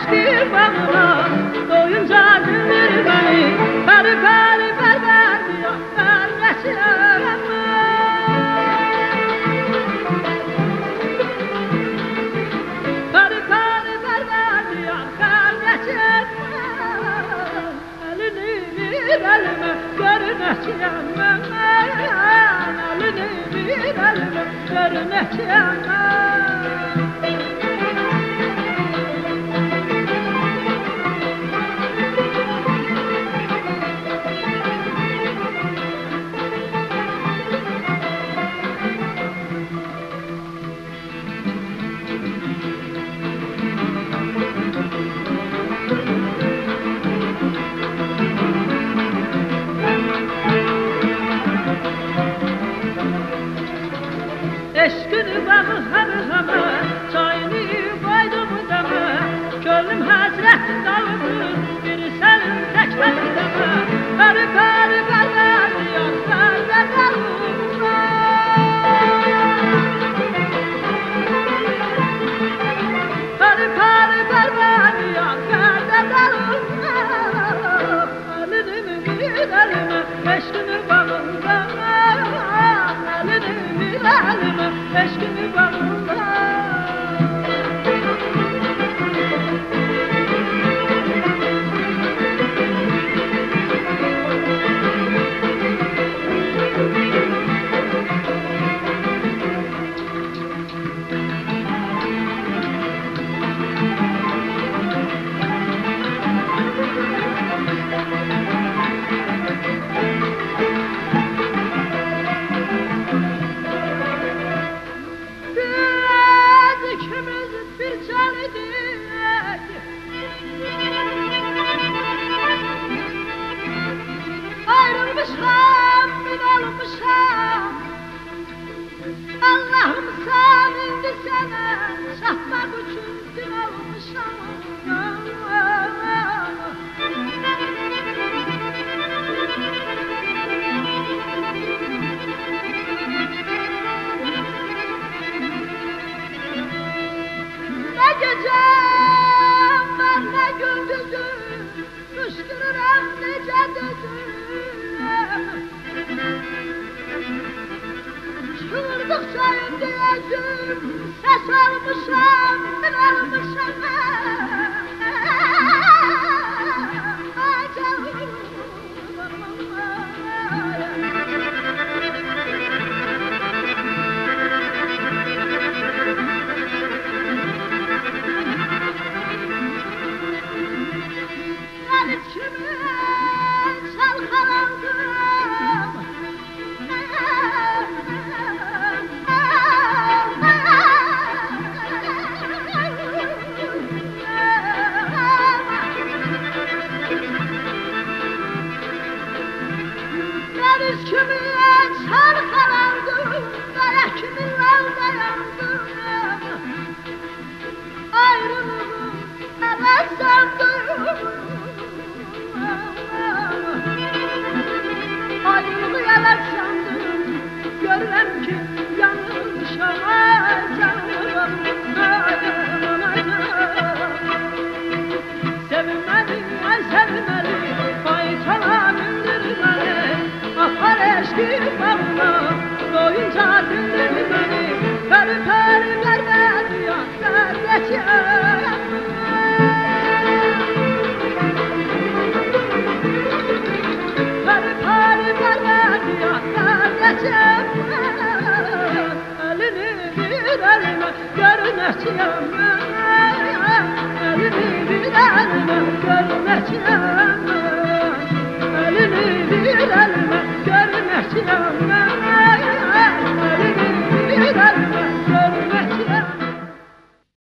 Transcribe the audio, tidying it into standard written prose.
eşki bağına doyunca dindir beni. Peri peri berber diyor ben geçiremem. Peri peri berber diyor ben geçiremem. Elini bir elime görüneceğim. Elini bir elime görüneceğim. Eşkini bağı hemə, çayını koydum deme. Gönlüm həsrət dalıdır, bir sənin tək məni demə. Peri peri berber diyor sende dalımda. Peri peri berber diyor sende dalımda. Elini bir elime, eşkini bağında. Elini bir elime, eşkini bağında. Ayrılmışam, bunalmışam. Allah'ım sen indi sana, çatmak için bunalmışam. Ne gecem var ne gündüzüm, fışkırırım nece düzüm. Çığırdıkça indiyəcüm, ses almışam, ben almışam. Ben içime çalkalandım. Ben içime çalkalandım, dayak kiminle dayandım. Ayrılığım evet sandım. Ayrılığı yalan sandım, görürəm ki yanılmışam. Ay canım, ay canım. Sevinmeli, ay sevinmeli, faytala mindir beni. Apar eşki bağına, doyunca dindir beni. Peri peri berber diyor sen geçiremem. Peri peri berber diyor sen geçiremem. Elini bir elime görüneceğim.